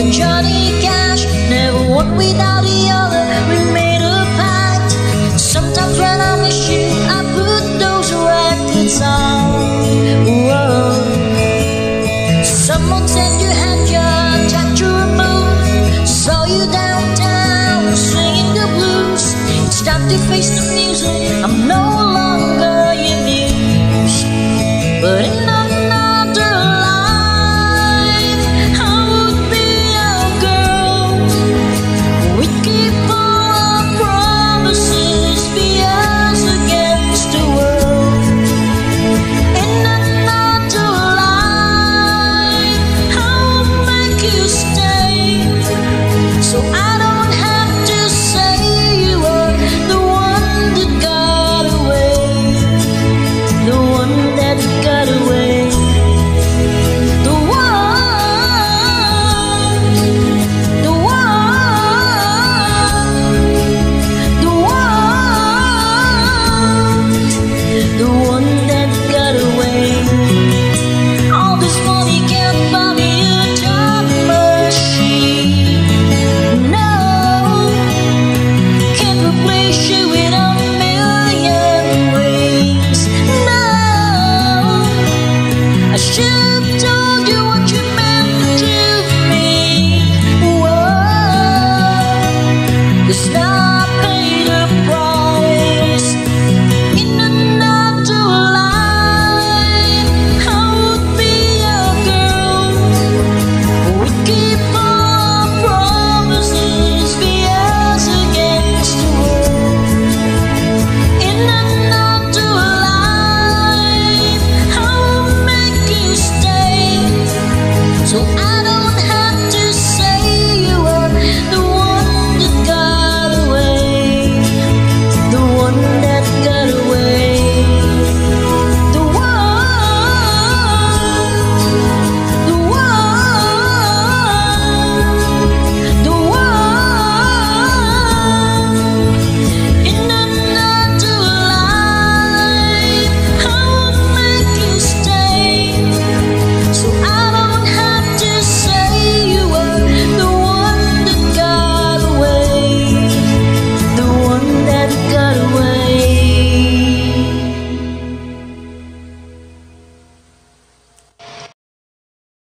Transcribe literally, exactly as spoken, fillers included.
and Johnny Cash, never one without the other. We made a pact. Sometimes when I miss you, I put those records on. Whoa. Someone said you had your tattoo removed. Saw you downtown singing the blues. It's time to face the music. I'm no longer your muse, but in another life I would be your girl. We'd keep all our promises, be us against the world. In another life I will make you stay, so I don't have to say you were the one that got away, the one that got away, the one, the one, the one, the one that got away. All this money can't buy me a time machine. No, can't replace you in a million ways. No, I should